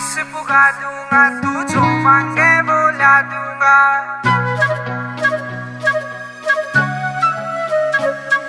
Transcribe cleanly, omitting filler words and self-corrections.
पुगा दूंगा, तू जो मांगे वो ला दूंगा।